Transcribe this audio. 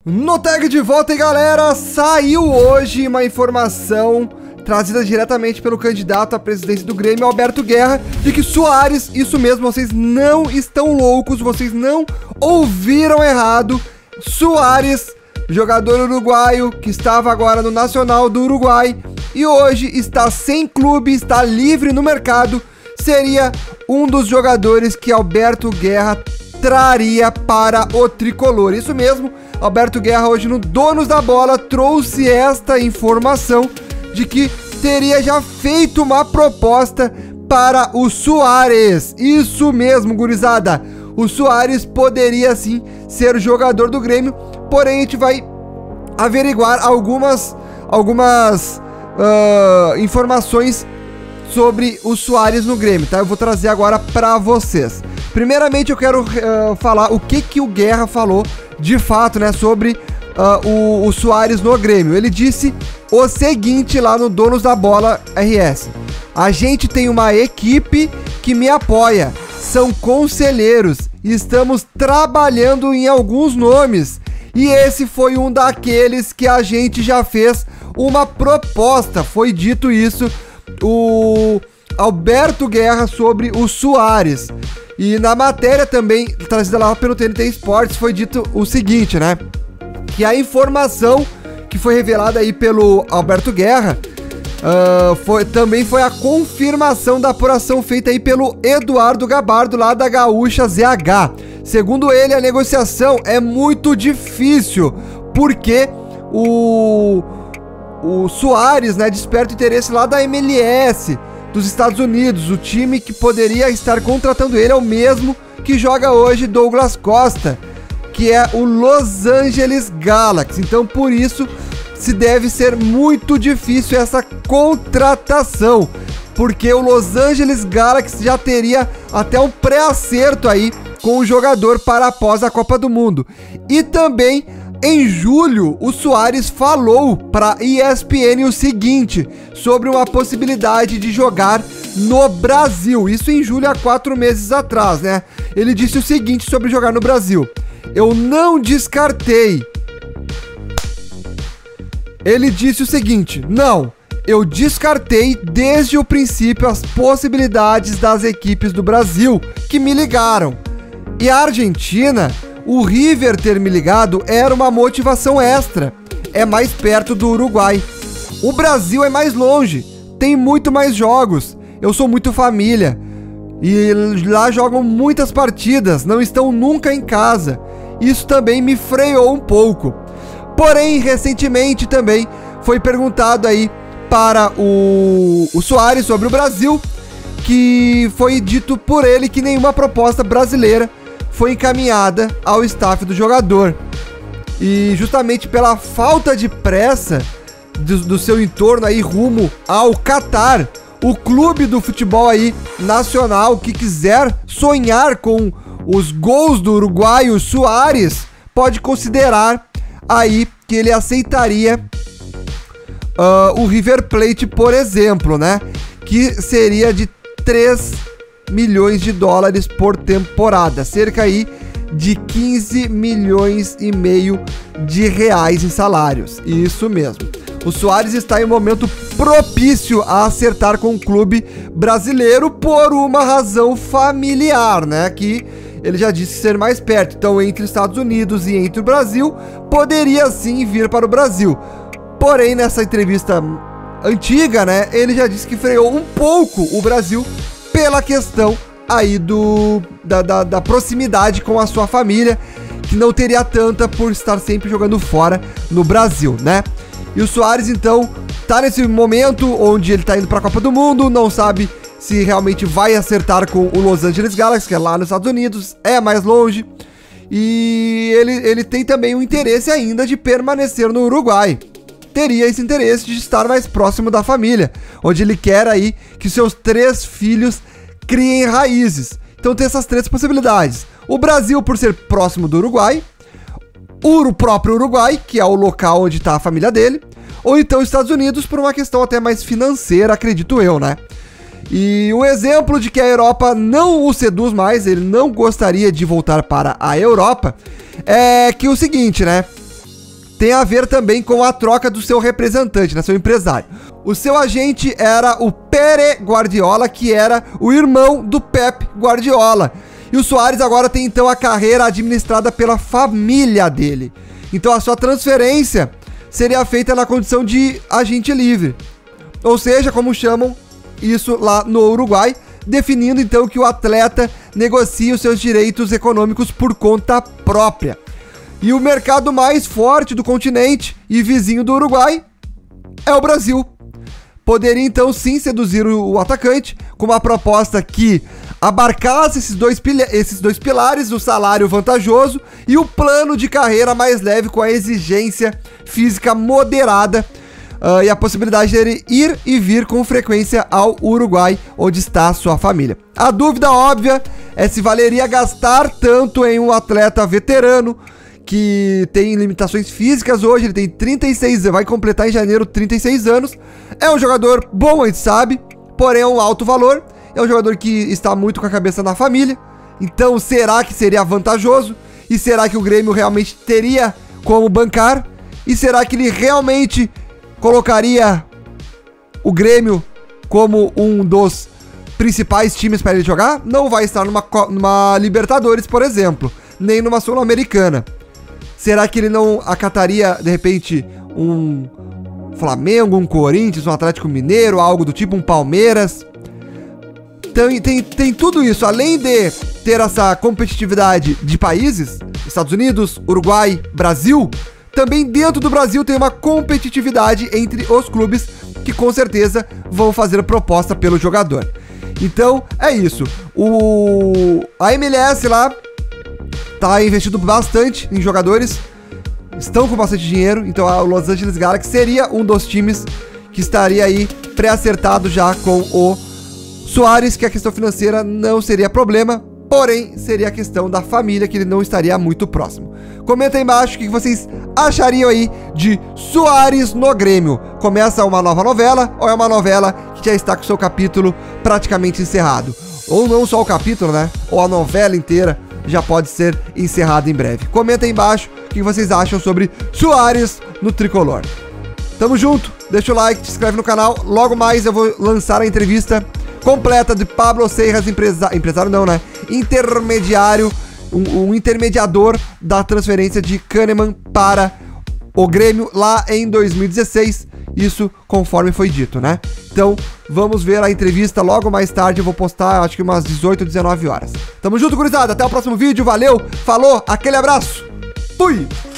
No Tag de volta, hein, galera? Saiu hoje uma informação trazida diretamente pelo candidato à presidência do Grêmio, Alberto Guerra, de que Soares, isso mesmo, vocês não estão loucos, vocês não ouviram errado. Soares, jogador uruguaio que estava agora no Nacional do Uruguai e hoje está sem clube, está livre no mercado, seria um dos jogadores que Alberto Guerra traria para o tricolor. Isso mesmo, Alberto Guerra hoje no Donos da Bola trouxe esta informação de que teria já feito uma proposta para o Soares. Isso mesmo, gurizada. O Soares poderia sim ser jogador do Grêmio, porém a gente vai averiguar algumas informações sobre o Soares no Grêmio, tá? Eu vou trazer agora para vocês. Primeiramente eu quero falar o que o Guerra falou de fato, né, sobre o Soares no Grêmio. Ele disse o seguinte lá no Donos da Bola RS: a gente tem uma equipe que me apoia, são conselheiros, estamos trabalhando em alguns nomes e esse foi um daqueles que a gente já fez uma proposta. Foi dito isso o Alberto Guerra sobre o Soares. E na matéria também, trazida lá pelo TNT Esportes, foi dito o seguinte, né? Que a informação que foi revelada aí pelo Alberto Guerra também foi a confirmação da apuração feita aí pelo Eduardo Gabardo, lá da Gaúcha ZH. Segundo ele, a negociação é muito difícil, porque o Soares, né, desperta interesse lá da MLS dos Estados Unidos. O time que poderia estar contratando ele é o mesmo que joga hoje Douglas Costa, que é o Los Angeles Galaxy. Então, por isso, se deve ser muito difícil essa contratação, porque o Los Angeles Galaxy já teria até um pré-acerto aí com o jogador para após a Copa do Mundo. E também, em julho, o Soares falou para ESPN o seguinte sobre uma possibilidade de jogar no Brasil. Isso em julho, há 4 meses atrás, né? Ele disse o seguinte sobre jogar no Brasil: eu não descartei. Ele disse o seguinte: não, eu descartei desde o princípio as possibilidades das equipes do Brasil que me ligaram. E a Argentina, o River ter me ligado era uma motivação extra. É mais perto do Uruguai. O Brasil é mais longe, tem muito mais jogos. Eu sou muito família. E lá jogam muitas partidas, não estão nunca em casa. Isso também me freou um pouco. Porém, recentemente também foi perguntado aí para o Soares sobre o Brasil, que foi dito por ele que nenhuma proposta brasileira foi encaminhada ao staff do jogador. E justamente pela falta de pressa do seu entorno aí rumo ao Catar, o clube do futebol aí nacional que quiser sonhar com os gols do uruguaio Soares pode considerar aí que ele aceitaria o River Plate, por exemplo, né? Que seria de 3 milhões de dólares por temporada, cerca aí de 15 milhões e meio de reais em salários. Isso mesmo. O Soares está em um momento propício a acertar com o clube brasileiro por uma razão familiar, né? Que ele já disse ser mais perto. Então, entre os Estados Unidos e entre o Brasil, poderia sim vir para o Brasil. Porém, nessa entrevista antiga, né? Ele já disse que freou um pouco o Brasil pela questão aí da proximidade com a sua família, que não teria tanta por estar sempre jogando fora no Brasil, né? E o Soares, então, tá nesse momento onde ele tá indo pra Copa do Mundo, não sabe se realmente vai acertar com o Los Angeles Galaxy, que é lá nos Estados Unidos, é mais longe. E ele tem também o interesse ainda de permanecer no Uruguai. Teria esse interesse de estar mais próximo da família, onde ele quer aí que seus 3 filhos criem raízes. Então tem essas 3 possibilidades: o Brasil por ser próximo do Uruguai, o próprio Uruguai, que é o local onde está a família dele, ou então os Estados Unidos por uma questão até mais financeira, acredito eu, né? E o exemplo de que a Europa não o seduz mais, ele não gostaria de voltar para a Europa, é que o seguinte, né? tem a ver também com a troca do seu representante, né, seu empresário. O seu agente era o Pere Guardiola, que era o irmão do Pep Guardiola. E o Suárez agora tem então a carreira administrada pela família dele. Então a sua transferência seria feita na condição de agente livre. Ou seja, como chamam isso lá no Uruguai, definindo então que o atleta negocia os seus direitos econômicos por conta própria. E o mercado mais forte do continente e vizinho do Uruguai é o Brasil. Poderia então sim seduzir o atacante com uma proposta que abarcasse esses dois pilares, o salário vantajoso e o plano de carreira mais leve com a exigência física moderada, e a possibilidade dele ir e vir com frequência ao Uruguai, onde está a sua família. A dúvida óbvia é se valeria gastar tanto em um atleta veterano que tem limitações físicas hoje. Ele tem 36 anos, vai completar em janeiro 36 anos. É um jogador bom, a gente sabe, porém é um alto valor. É um jogador que está muito com a cabeça na família. Então, será que seria vantajoso? E será que o Grêmio realmente teria como bancar? E será que ele realmente colocaria o Grêmio como um dos principais times para ele jogar? Não vai estar numa Libertadores, por exemplo, nem numa Sul-Americana. Será que ele não acataria, de repente, um Flamengo, um Corinthians, um Atlético Mineiro, algo do tipo, um Palmeiras? Então, tem tudo isso. Além de ter essa competitividade de países, Estados Unidos, Uruguai, Brasil, também dentro do Brasil tem uma competitividade entre os clubes que com certeza vão fazer proposta pelo jogador. Então, é isso. A MLS lá tá investindo bastante em jogadores, estão com bastante dinheiro, então o Los Angeles Galaxy seria um dos times que estaria aí pré-acertado já com o Suárez, que a questão financeira não seria problema, porém seria a questão da família, que ele não estaria muito próximo. Comenta aí embaixo o que vocês achariam aí de Suárez no Grêmio. Começa uma nova novela ou é uma novela que já está com o seu capítulo praticamente encerrado? Ou não só o capítulo, né? Ou a novela inteira já pode ser encerrada em breve. Comenta aí embaixo o que vocês acham sobre Suárez no tricolor. Tamo junto, deixa o like, se inscreve no canal. Logo mais eu vou lançar a entrevista completa de Pablo Seijas, empresário não, né? Intermediário, um intermediador da transferência de Kahneman para o Grêmio lá em 2016. Isso conforme foi dito, né? Então, vamos ver a entrevista logo mais tarde. Eu vou postar, acho que umas 18, 19 horas. Tamo junto, gurizada. Até o próximo vídeo. Valeu, falou, aquele abraço. Fui!